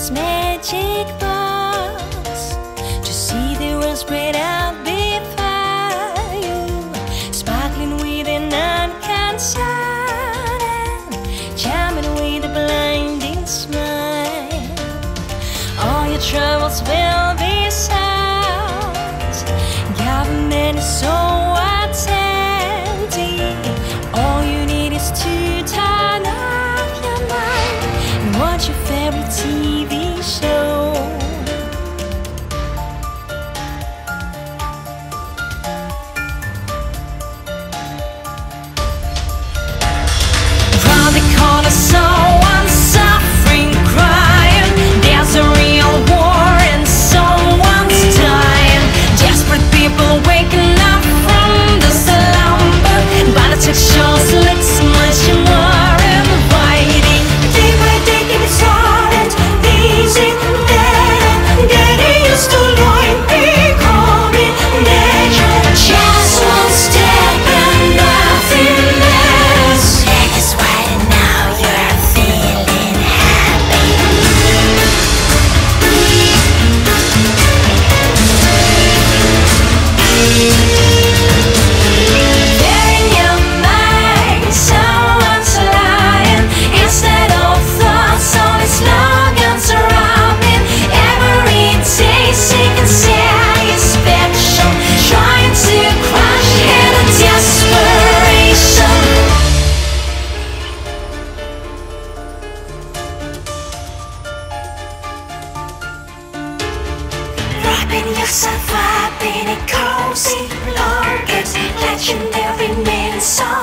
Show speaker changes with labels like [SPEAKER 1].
[SPEAKER 1] this magic box to see the world spread out before you, sparkling with an unconcern and charming with a blinding smile. All your troubles will be solved. Government is so attentive. All you need is to turn off your mind and watch your favorite TV show. Round the corner, someone's suffering, crying. There's a real war and someone's dying. Desperate people waking up from the slumber. Politics shows looks much more inviting. Day by day it's hard and easy. Then getting used to life becoming nature. Just one step and nothing less. That's why now you're feeling happy. There in your mind, someone's lying. Instead of thoughts, only slogans surrounding. Every day seeking satisfaction, trying to crush hidden desperation. Wrapping yourself up in a cozy blanket, legendary means so